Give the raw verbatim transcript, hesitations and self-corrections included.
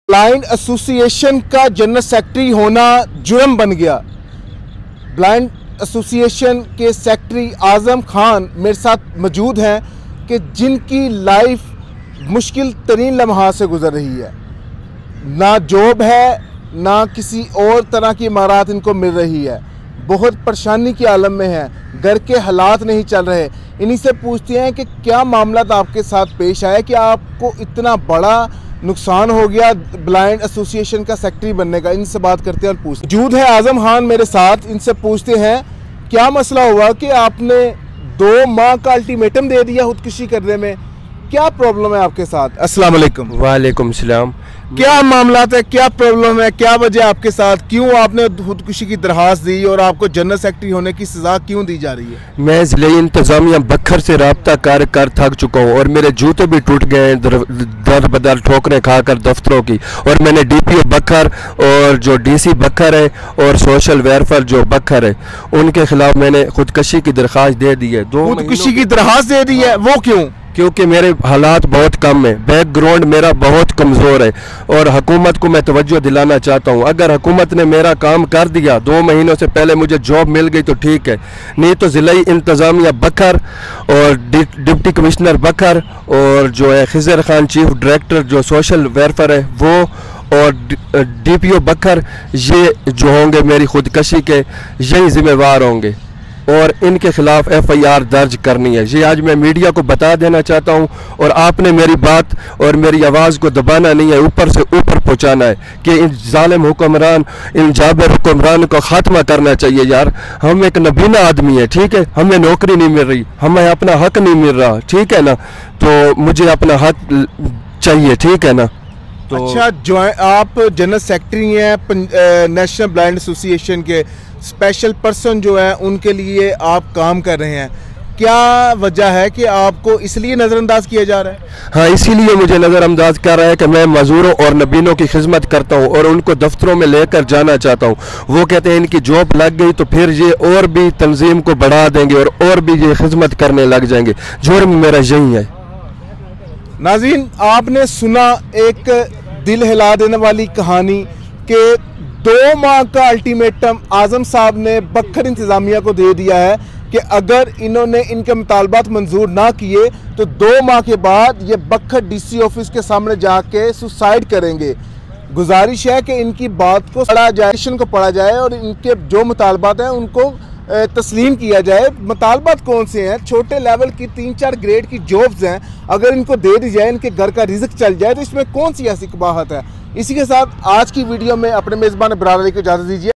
Blind association का general secretary होना जुर्म बन गया। ब्लाइंड एसोसिएशन के सेक्रेटरी आज़म खान मेरे साथ मौजूद हैं कि जिनकी लाइफ मुश्किल तरीन लम्हा से गुजर रही है। ना जॉब है, ना किसी और तरह की इमारत इनको मिल रही है। बहुत परेशानी के आलम में है, घर के हालात नहीं चल रहे। इन्हीं से पूछते हैं कि क्या मामला आपके साथ पेश आया कि आपको इतना बड़ा नुकसान हो गया ब्लाइंड एसोसिएशन का सेक्रेटरी बनने का। इनसे बात करते हैं और पूछते हैं। मौजूद है आज़म खान मेरे साथ, इनसे पूछते हैं क्या मसला हुआ कि आपने दो माह का अल्टीमेटम दे दिया खुदकुशी करने में। क्या प्रॉब्लम है आपके साथ? अस्सलाम वालेकुम। वालेकुम सलाम। क्या मामला है, क्या प्रॉब्लम है, क्या वजह आपके साथ? क्यों आपने खुदकुशी की दरखास्त दी और आपको जनरल सेक्रेटरी होने की सजा क्यों दी जा रही है? मैं ज़िले इंतज़ामिया बखर से रब्ता कर कर थक चुका हूँ और मेरे जूते भी टूट गए हैं दर, दर बदर ठोकरें खाकर दफ्तरों की। और मैंने डीपीओ बखर और जो डीसी बखर है और सोशल वेलफेयर जो बखर है उनके खिलाफ मैंने खुदकशी की दरखास्त दे दी है। दो खुदकुशी की दरखास्त दे दी है, वो क्यों? क्योंकि मेरे हालात बहुत कम है, बैकग्राउंड मेरा बहुत कमज़ोर है और हुकूमत को मैं तवज्जो दिलाना चाहता हूँ। अगर हुकूमत ने मेरा काम कर दिया, दो महीनों से पहले मुझे जॉब मिल गई तो ठीक है, नहीं तो ज़िला इंतज़ामिया बखर और डिप्टी कमिश्नर बखर और जो है खिज़र खान चीफ डायरेक्टर जो सोशल वेलफेयर है वो और डीपीओ बखर, ये जो होंगे मेरी खुदकशी के यही जिम्मेवार होंगे और इनके खिलाफ एफ आई आर दर्ज करनी है। ये आज मैं मीडिया को बता देना चाहता हूँ और आपने मेरी बात और मेरी आवाज़ को दबाना नहीं है, ऊपर से ऊपर पहुँचाना है कि इन जालिम हुक्मरान, इन जाबिर हुक्मरान को ख़ात्मा करना चाहिए। यार हम एक नबीना आदमी है, ठीक है, हमें नौकरी नहीं मिल रही, हमें अपना हक नहीं मिल रहा, ठीक है ना, तो मुझे अपना हक चाहिए, ठीक है ना। तो अच्छा, जो आप जनरल सेक्रेटरी हैं नेशनल ब्लाइंड एसोसिएशन के, स्पेशल पर्सन जो है उनके लिए आप काम कर रहे हैं, क्या वजह है कि आपको इसलिए नज़रअंदाज किया जा रहा है? हाँ, इसीलिए मुझे नज़रअंदाज कर रहा है कि मैं मजदूरों और नबीनों की खिदमत करता हूँ और उनको दफ्तरों में लेकर जाना चाहता हूँ। वो कहते हैं इनकी जॉब लग गई तो फिर ये और भी तंजीम को बढ़ा देंगे और और भी ये खिदमत करने लग जाएंगे। जुर्म मेरा यही है। नाज़रीन, आपने सुना एक दिल हिला देने वाली कहानी कि दो माह का अल्टीमेटम आज़म साहब ने बखर इंतज़ामिया को दे दिया है कि अगर इन्होंने इनके मुतालबात मंजूर ना किए तो दो माह के बाद ये बखर डीसी ऑफिस के सामने जाके सुसाइड करेंगे। गुजारिश है कि इनकी बात को पढ़ा जाए, को पढ़ा जाए और इनके जो मुतालबात हैं उनको तस्लीम किया जाए। मुतालबात कौन से हैं? छोटे लेवल की तीन चार ग्रेड की जॉब्स हैं, अगर इनको दे दी जाए, इनके घर का रिज़्क चल जाए तो इसमें कौन सी ऐसी कबाहत है? इसी के साथ आज की वीडियो में अपने मेज़बान बरादरी को इजाज़त दीजिए।